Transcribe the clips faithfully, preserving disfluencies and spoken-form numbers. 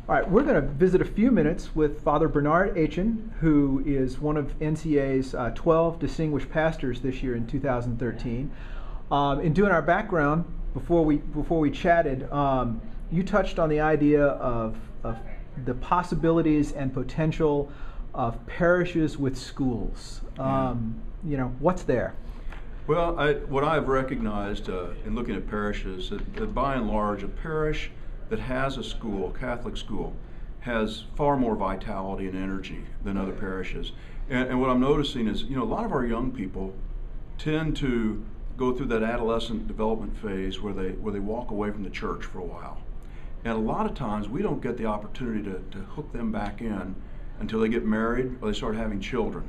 All right, we're going to visit a few minutes with Father Bernard Etienne, who is one of N C E A's uh, twelve distinguished pastors this year in two thousand thirteen. Um, in doing our background, before we before we chatted, um, you touched on the idea of, of the possibilities and potential of parishes with schools. Um, yeah. You know, what's there? Well, I, what I've recognized uh, in looking at parishes, that, that by and large, a parish that has a school, Catholic school, has far more vitality and energy than other parishes. And, and what I'm noticing is, you know, a lot of our young people tend to go through that adolescent development phase where they where they walk away from the church for a while. And a lot of times we don't get the opportunity to, to hook them back in until they get married or they start having children.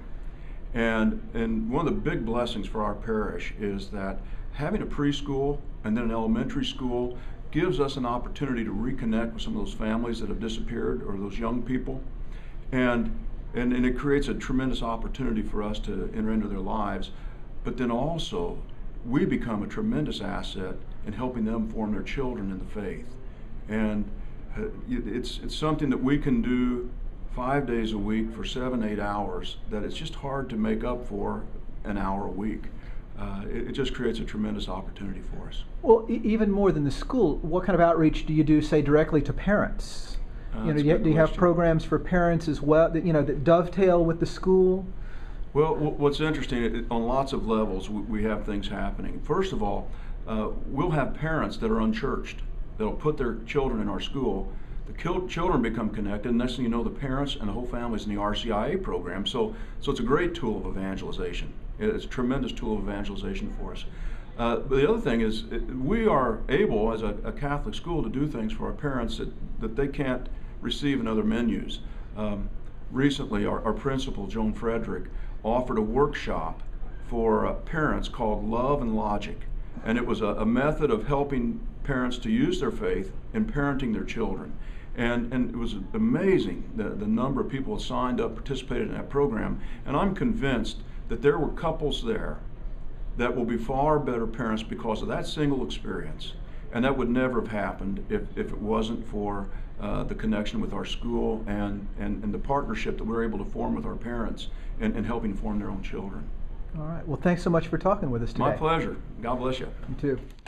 And, and one of the big blessings for our parish is that having a preschool and then an elementary school gives us an opportunity to reconnect with some of those families that have disappeared or those young people. And, and, and it creates a tremendous opportunity for us to enter into their lives. But then also, we become a tremendous asset in helping them form their children in the faith. And uh, it's, it's something that we can do five days a week for seven, eight hours that it's just hard to make up for an hour a week. Uh, it, it just creates a tremendous opportunity for us. Well, e even more than the school, what kind of outreach do you do, say, directly to parents? Uh, you know, do you, do you have programs for parents as well, that, you know, that dovetail with the school? Well, what's interesting, it, on lots of levels, we, we have things happening. First of all, uh, we'll have parents that are unchurched that'll put their children in our school. The children become connected, and next thing you know, the parents and the whole family's in the R C I A program. So, so it's a great tool of evangelization. It's a tremendous tool of evangelization for us. Uh, but the other thing is, it, we are able, as a, a Catholic school, to do things for our parents that, that they can't receive in other menus. Um, recently, our, our principal, Joan Frederick, offered a workshop for uh, parents called Love and Logic. And it was a, a method of helping parents to use their faith in parenting their children. And, and it was amazing, the, the number of people that signed up, participated in that program. And I'm convinced that there were couples there that will be far better parents because of that single experience. And that would never have happened if, if it wasn't for uh, the connection with our school and, and, and the partnership that we're able to form with our parents and, and helping form their own children. All right. Well, thanks so much for talking with us today. My pleasure. God bless you. You too.